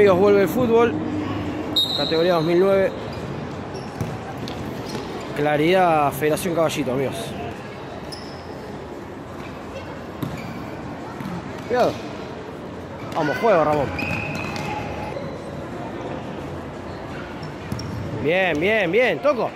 amigos, vuelve el fútbol. Categoría 2009. Claridad, Federación Caballito, amigos. Cuidado. Vamos, juego, Ramón. Bien, bien, bien. Toco.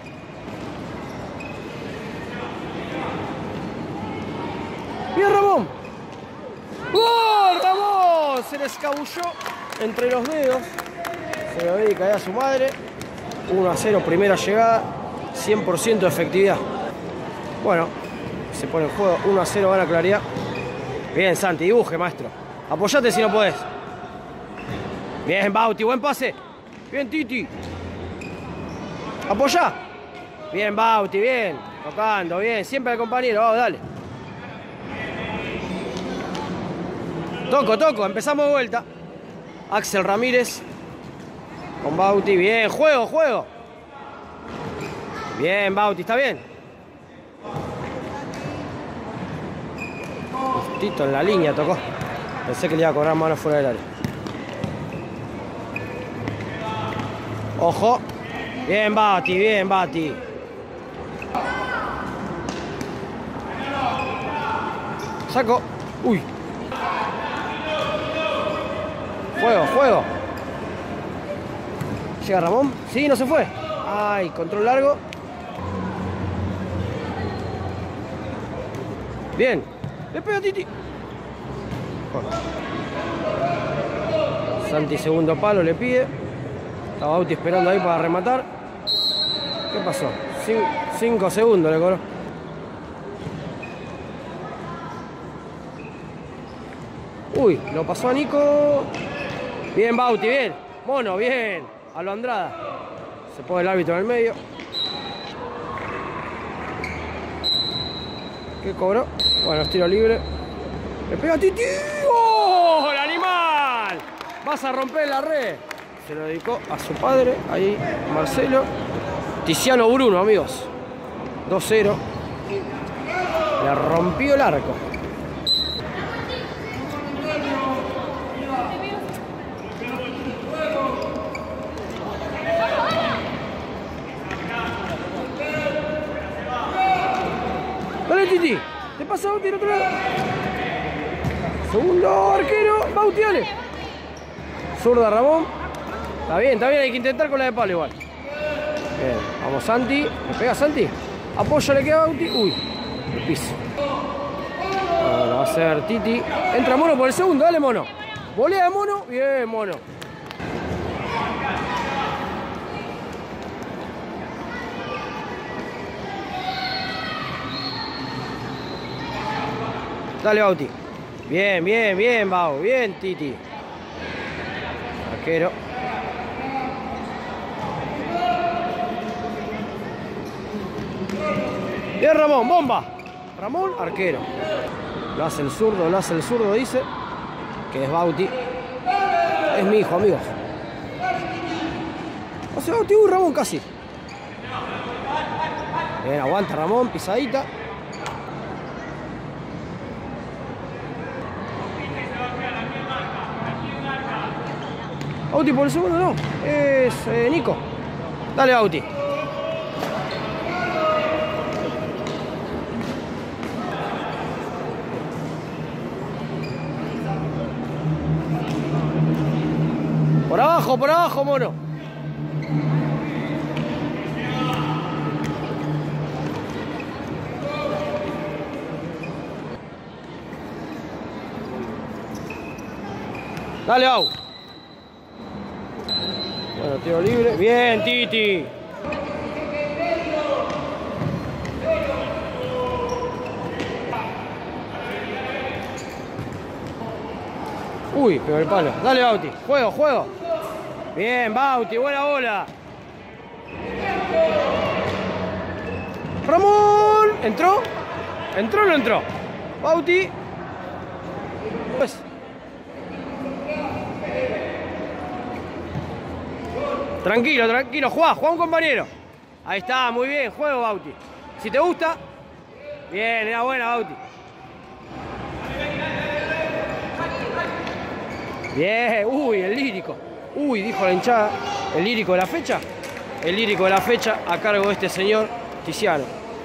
Bien, Ramón. ¡Gol, Ramón! Se le escabulló entre los dedos. Se lo dedica ahí a su madre. 1-0, primera llegada. 100% de efectividad. Bueno, se pone en juego. 1-0, gana Claridad. Bien, Santi, dibuje, maestro. Apoyate si no podés. Bien, Bauti, buen pase. Bien, Titi. Apoyá. Bien, Bauti, bien. Tocando, bien. Siempre al compañero, vamos, dale. Toco, empezamos de vuelta. Axel Ramírez. Con Bauti, bien. Juego. Bien, Bauti, ¿está bien? Justito en la línea tocó. Pensé que le iba a cobrar mano fuera del área. Ojo. Bien, Bati. Saco. Uy. Juego. Llega Ramón. Sí, no se fue. Ay, control largo. Bien. Le pega a Titi. Santi, segundo palo, le pide. Está Bauti esperando ahí para rematar. ¿Qué pasó? 5 segundos le cobró. Uy, lo pasó a Nico. Bien, Bauti, bien. Mono, bien. A lo Andrada. Se pone el árbitro en el medio. ¿Qué cobró? Bueno, es tiro libre. Le pega a Titi. ¡Oh, el animal! Vas a romper la red. Se lo dedicó a su padre. Ahí, Marcelo. Tiziano Bruno, amigos. 2-0. Le rompió el arco. Dale, Titi. Te pasa Bauti al otro lado. Segundo arquero. Bauti, dale. Zurda Ramón. Está bien, hay que intentar con la de palo igual. Bien, vamos Santi. ¿Le pega Santi? Apoyo, le queda a Bauti. Uy, el piso. Bueno, va a ser Titi. Entra Mono por el segundo, dale Mono. Volea de Mono. Bien, Mono. Dale, Bauti. Bien, Bau. Bien, Titi. Arquero. Bien, Ramón, bomba. Ramón, arquero. Lo hace el zurdo, dice. Que es Bauti. Es mi hijo, amigos. Hace Bauti, Ramón casi. Bien, aguanta Ramón, pisadita. Bauti por el segundo, no. Es Nico. Dale, Bauti. Por abajo, Mono. Dale, Bau. Bueno, tiro libre. Bien, Titi. Uy, pegó el palo. Dale, Bauti. Juego. Bien, Bauti. Buena bola. Ramón. ¿Entró? ¿Entró o no entró? Bauti. Pues. Tranquilo. Juega un compañero. Ahí está, muy bien. Juego, Bauti. Si te gusta. Bien, era buena, Bauti. Bien, uy, el lírico. Uy, dijo la hinchada. ¿El lírico de la fecha? El lírico de la fecha a cargo de este señor Tiziano.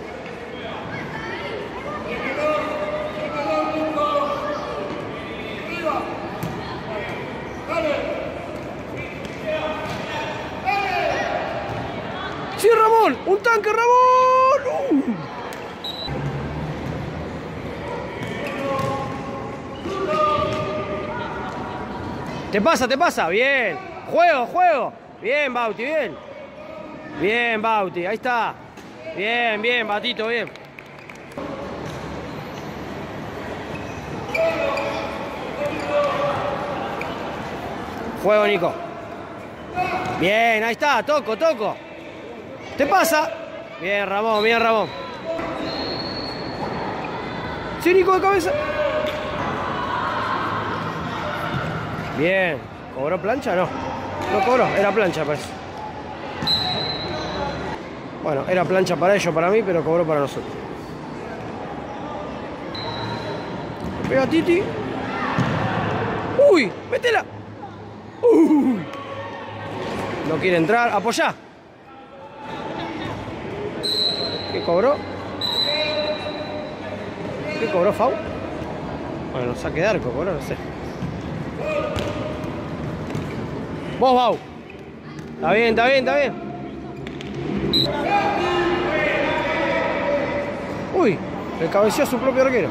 ¡Sí, Ramón! ¡Un tanque, Ramón! Te pasa, bien. Juego. Bien, Bauti, bien. Bien, Bauti, ahí está. Bien, Batito, bien. Juego, Nico. Bien, ahí está, toco. Te pasa. Bien, Ramón. Sí, Nico, de cabeza. Bien. ¿Cobró plancha? No. No cobró, era plancha, parece. Bueno, era plancha para ellos, para mí, pero cobró para nosotros. Pega Titi. ¡Uy! ¡Métela! ¡Uy! No quiere entrar. ¡Apoyá! ¿Qué cobró? ¿Qué cobró, Fau? Bueno, saque de arco, cobró, no sé. Vos, Bau. Está bien. Uy, le cabeceó a su propio arquero.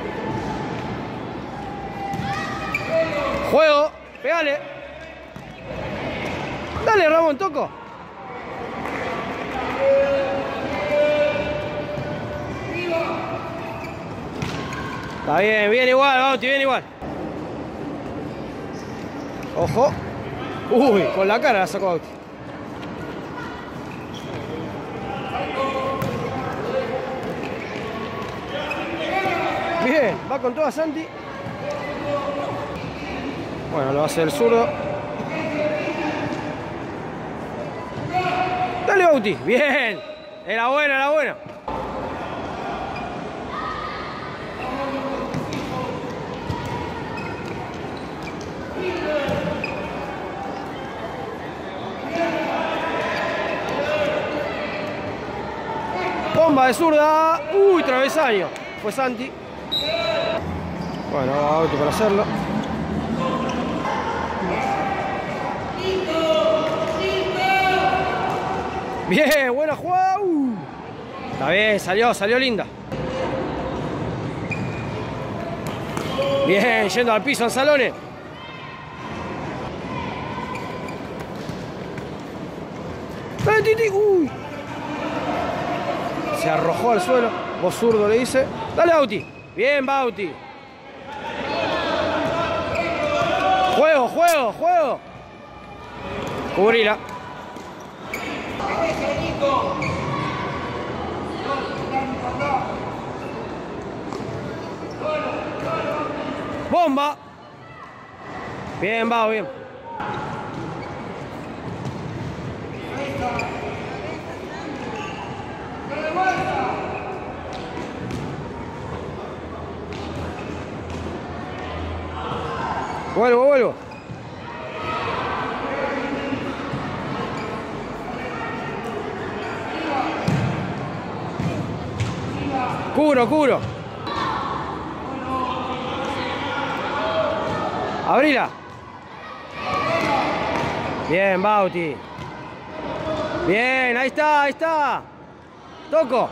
Juego, pegale. Dale, Ramón, toco. Está bien igual, Bauti, bien igual. Ojo. Uy, con la cara la sacó Bauti. Bien, va con toda Santi. Bueno, lo va a hacer el zurdo. Dale, Bauti. Bien. Era buena. Bomba de zurda. Uy, travesaño. Fue Santi. Bueno, va Bauti para hacerlo. Bien, buena jugada. Está bien, salió linda. Bien, yendo al piso en Salones. ¡Dale, Titi! ¡Uy! Se arrojó al suelo. Vos zurdo le dice. ¡Dale, Bauti! Bien, Bauti. Juego. Cubrila. Bomba. Bien, Bau, bien. Vuelvo. Cubro. Abrila. Bien, Bauti. Bien, ahí está. Toco.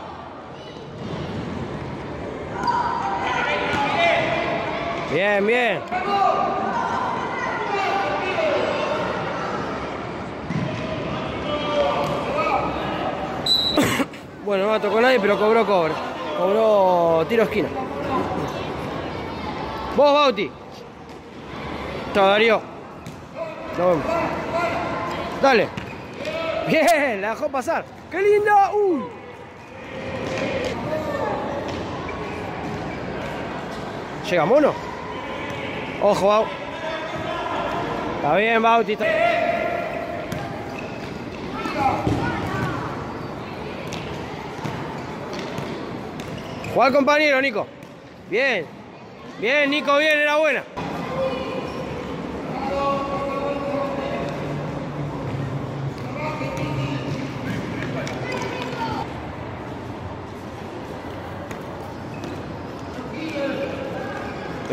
Bien. Bueno, no me tocó nadie, pero cobró tiro esquina. Vos, Bauti. Chao, Darío. Nos vemos. Dale. Bien, la dejó pasar. ¡Qué linda! ¡Uy! ¿Llega Mono? Ojo, Bau. Está bien, Bauti. Juega al compañero, Nico. Bien, Nico, bien, era buena.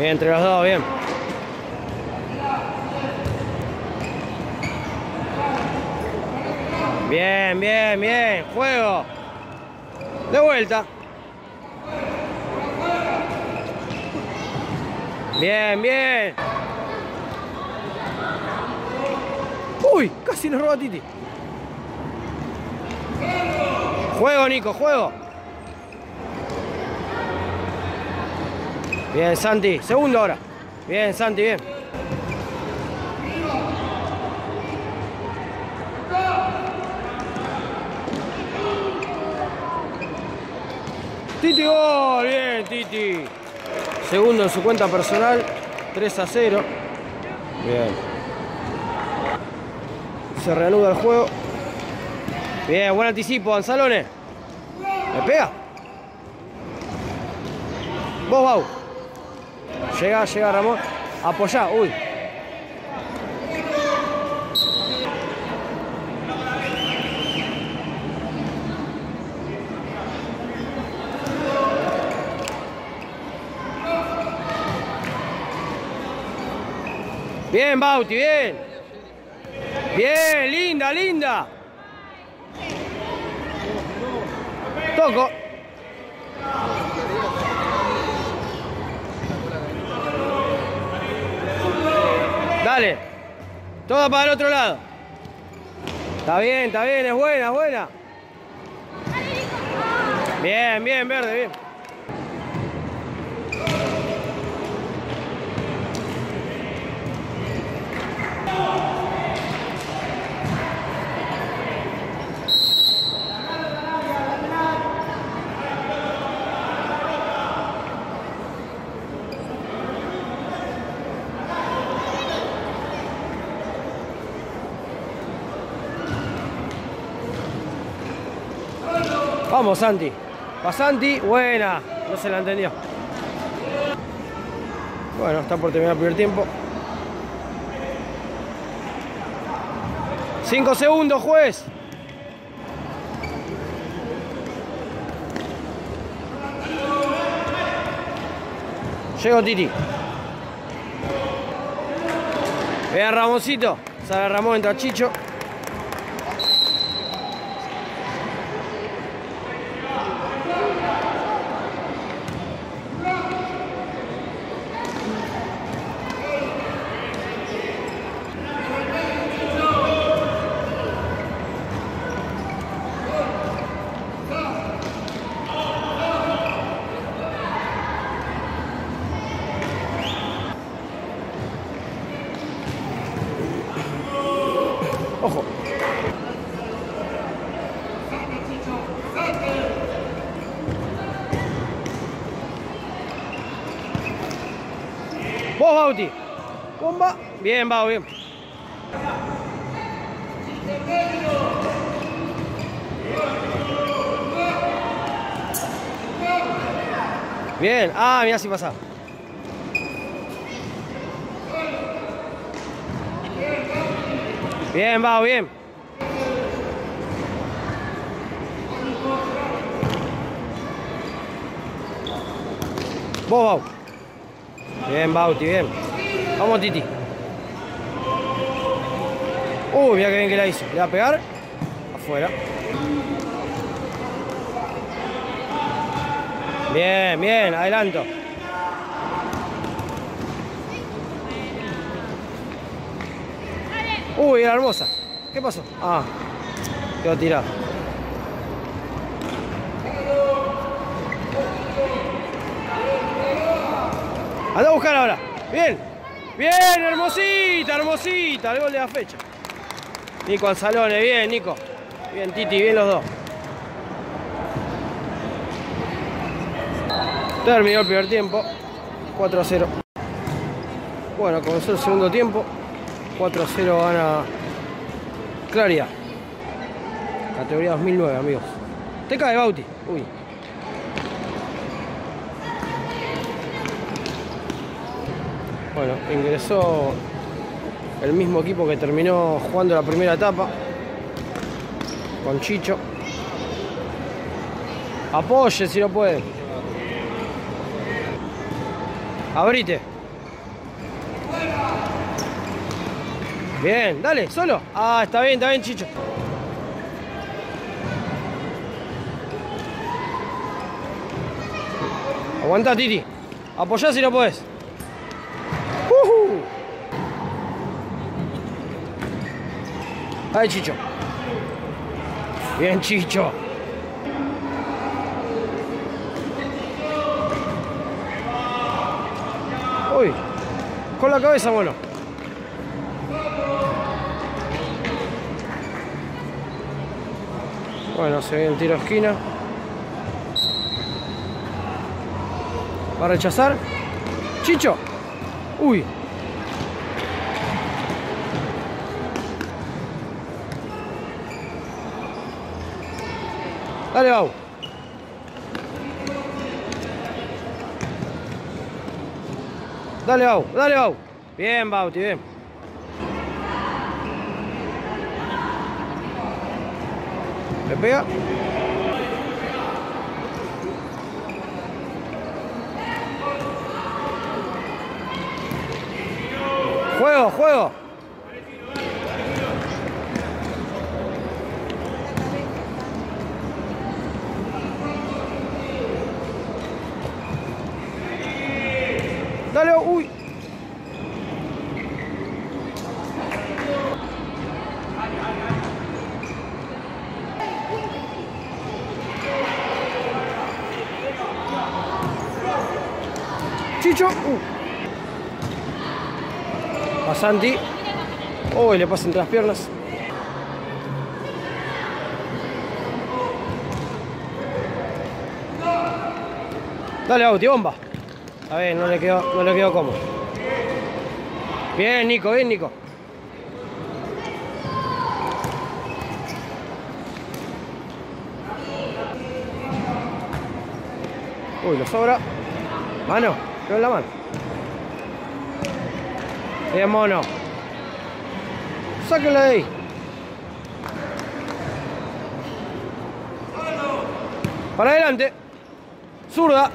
Bien, entre los dos, bien. Bien, bien, bien. Juego. De vuelta. Bien, bien. Uy, casi nos roba Titi. Juego, Nico, juego. Bien, Santi. Segundo ahora. Bien, Santi, bien. Titi, gol. Bien, Titi. Segundo en su cuenta personal. 3-0. Bien. Se reanuda el juego. Bien, buen anticipo, Anzalone. ¿Me pega? Vos, Bau. Llega Ramón. Apoyá, uy. Bien, Bauti, bien. Bien, linda, linda. Toco. Dale. Toda para el otro lado. Está bien, es buena, es buena. Bien, bien, Verde, bien. Vamos, Santi. Va Santi, buena. No se la entendió. Bueno, está por terminar el primer tiempo. 5 segundos, juez. Llegó Titi. Bien, Ramoncito. Sale Ramón, entra Chicho. Ojo. Vos, Bauti. Bomba. Bien, Bau, bien. Bien. Ah, mirá si pasa. Bien, Bau, bien. Vos, Bau. Bien, Bauti, bien. Vamos, Titi. Mira que bien que la hizo. Le va a pegar. Afuera. Bien, bien, adelanto. Era hermosa. ¿Qué pasó? Ah, quedó tirado. Anda a buscar ahora. Bien. Bien, hermosita, hermosita. El gol de la fecha. Nico Anzalone, bien, Nico. Bien, Titi, bien los dos. Terminó el primer tiempo. 4-0. Bueno, comenzó el segundo tiempo. 4-0 gana Claridad. Categoría 2009, amigos. Te cae, Bauti. Uy. Bueno, ingresó el mismo equipo que terminó jugando la primera etapa. Con Chicho. Apoye si no puede. Abrite. Bien, dale, solo. Ah, está bien, Chicho. Aguanta, Titi. Apoyá si no podés. Ahí, Chicho. Bien, Chicho. Uy, con la cabeza, mono. Bueno, se ve el tiro a esquina. Va a rechazar. Chicho. Uy. Dale, Bau. Dale, Bau. Dale, Bau. Bien, Bauti, bien. Le pega. Juego. Dale, uy. Chicho. Pasanti. Uy, le pasa entre las piernas. Dale, Bauti, bomba. A ver, no le quedó cómodo. Bien, Nico, bien, Nico. Uy, lo sobra. Mano, quedó en la mano. Bien, mono. Sáquenla de ahí. Para adelante. Zurda.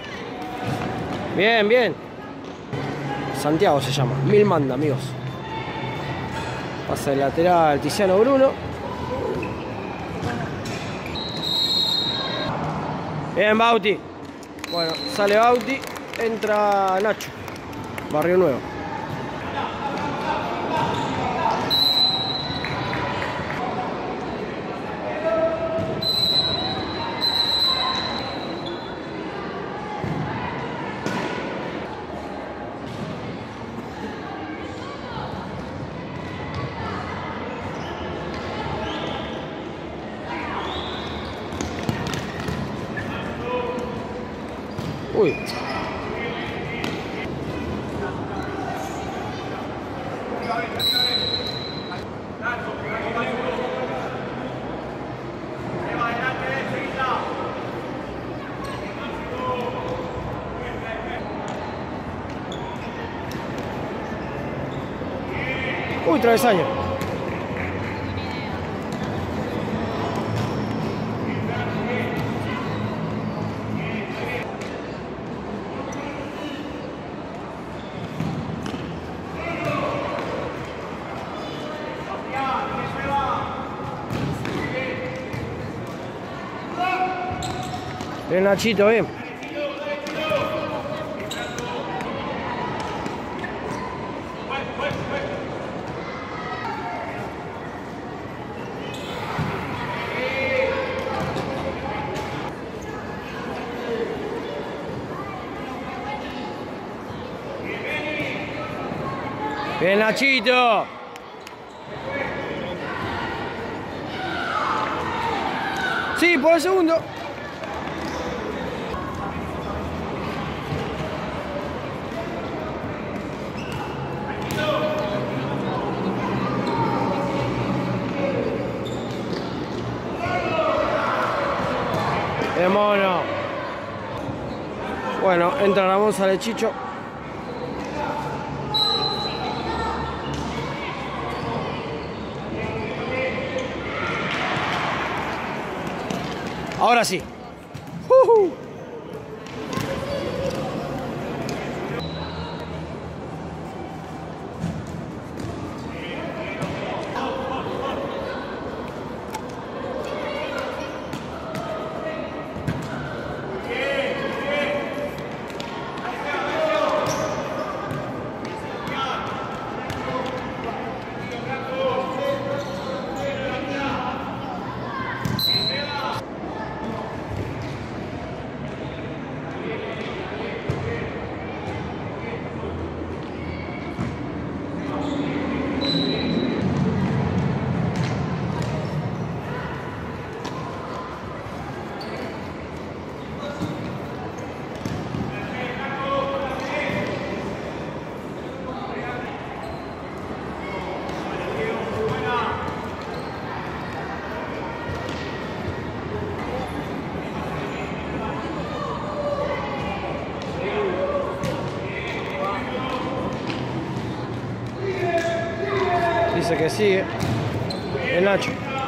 Bien. Santiago se llama. Mil manda, amigos. Pasa el lateral Tiziano Bruno. Bien, Bauti. Bueno, sale Bauti. Entra Nacho. Barrio Nuevo. Uy. Uy, travesaño. Bien, Nachito, bien. Bien, Nachito. Sí, por el segundo. ¡Qué mono! Bueno, entra Ramón, sale Chicho. Ahora sí. Dice que sigue. El Nacho.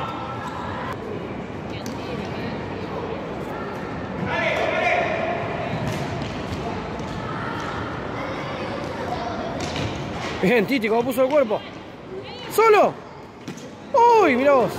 Bien, Titi, ¿cómo puso el cuerpo? ¡Solo! ¡Uy, mirá vos!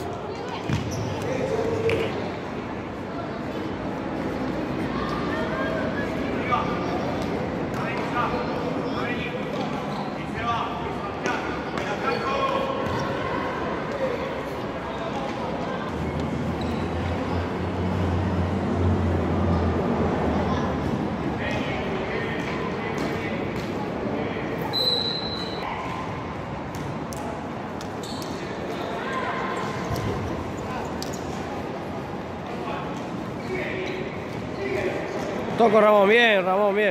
Toco Ramón, bien, Ramón, bien.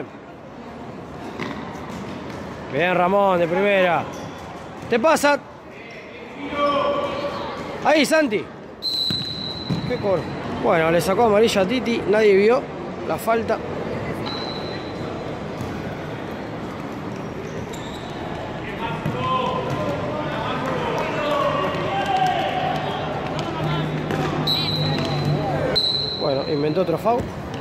Bien, Ramón, de primera. Te pasa. Ahí, Santi. Qué coro. Bueno, le sacó amarilla a Titi, nadie vio la falta. Bueno, inventó otro foul.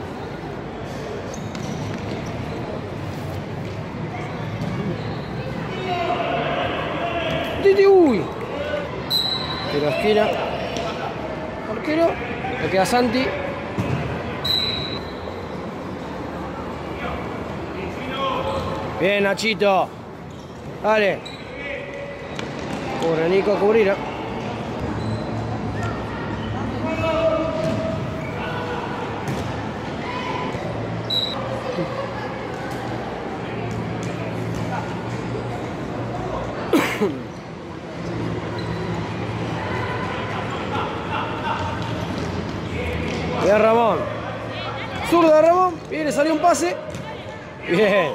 Titi, uy. Tiro esquina. Arquero. Le queda Santi. Bien, Nachito. Dale. Cubre Nico, cubrirá. Bien, Ramón. Zurda, Ramón. Bien, le salió un pase. Bien.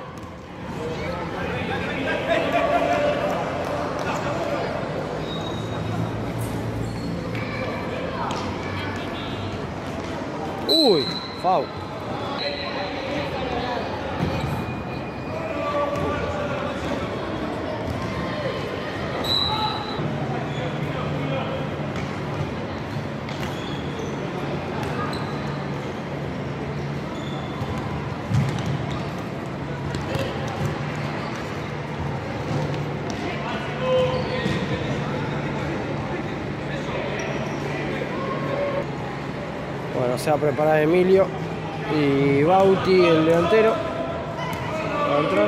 Uy, foul. Bueno, se va a preparar Emilio y Bauti, el delantero, para entrar.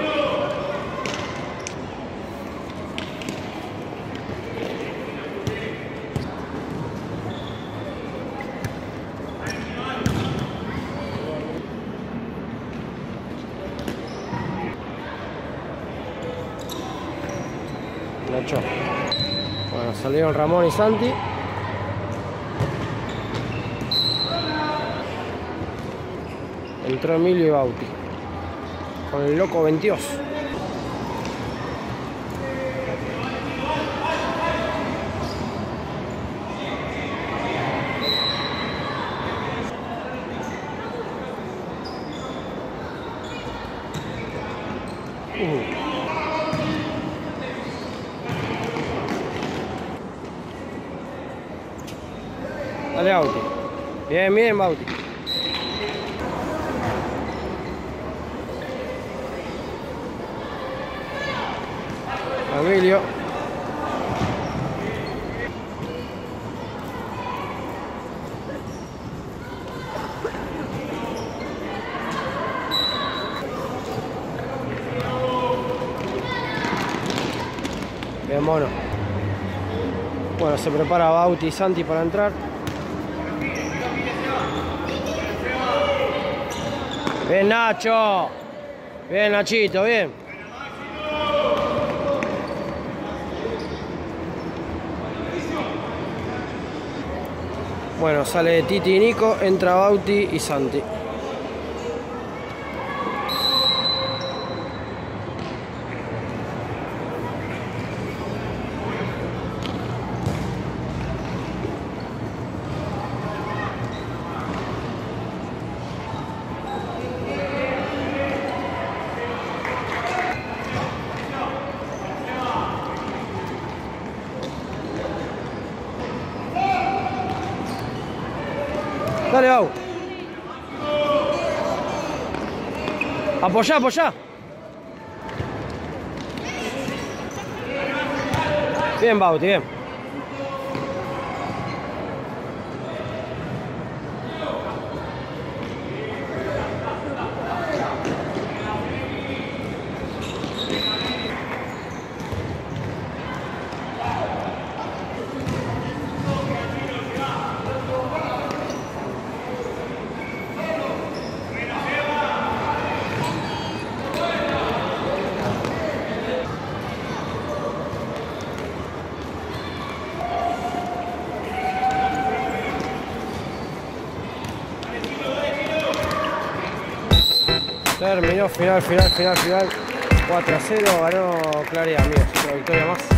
Nacho. Bueno, salieron Ramón y Santi. Entró Emilio y Bauti con el loco 22. Dale, Bauti. Bien, bien, Bauti. Emilio. Bien, mono. Bueno, se prepara Bauti y Santi para entrar. Bien, Nacho. Bien, Nachito, bien. Bueno, sale Titi y Nico, entra Bauti y Santi. Dale, Bau. Apoyá, apoyá. Bien, Bauti, bien. Terminó, final. 4-0, ganó Claridad, amigos. Una victoria más.